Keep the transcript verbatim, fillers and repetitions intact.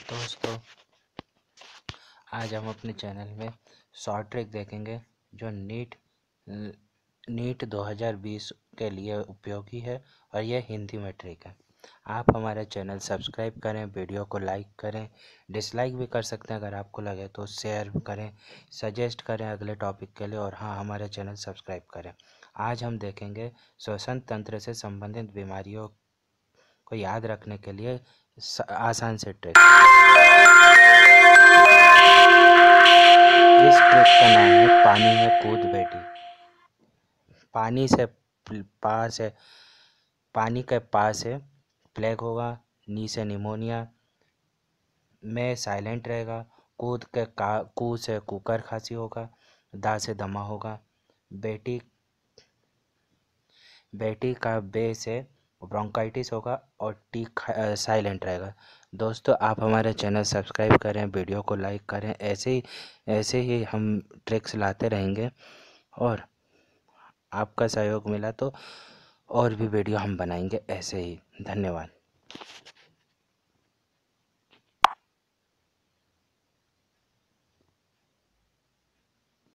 दोस्तों, आज हम अपने चैनल में शॉर्ट ट्रिक देखेंगे जो नीट नीट दो हज़ार बीस के लिए उपयोगी है और यह हिंदी में ट्रिक है। आप हमारा चैनल सब्सक्राइब करें, वीडियो को लाइक करें, डिसलाइक भी कर सकते हैं अगर आपको लगे तो, शेयर करें, सजेस्ट करें अगले टॉपिक के लिए, और हाँ, हमारा चैनल सब्सक्राइब करें। आज हम देखेंगे श्वसन तंत्र से संबंधित बीमारियों को याद रखने के लिए आसान से ट्रिक। इस ट्रिक का नाम है पानी में कूद बेटी। पानी से पास है पानी के पास है प्लेग होगा, नी से निमोनिया, में साइलेंट रहेगा, कूद के का कू से कुकर खांसी होगा, दा से दमा होगा, बेटी बेटी का बे से ब्रोंकाइटिस होगा और टी साइलेंट रहेगा। दोस्तों, आप हमारे चैनल सब्सक्राइब करें, वीडियो को लाइक करें। ऐसे ही ऐसे ही हम ट्रिक्स लाते रहेंगे और आपका सहयोग मिला तो और भी वीडियो हम बनाएंगे ऐसे ही। धन्यवाद।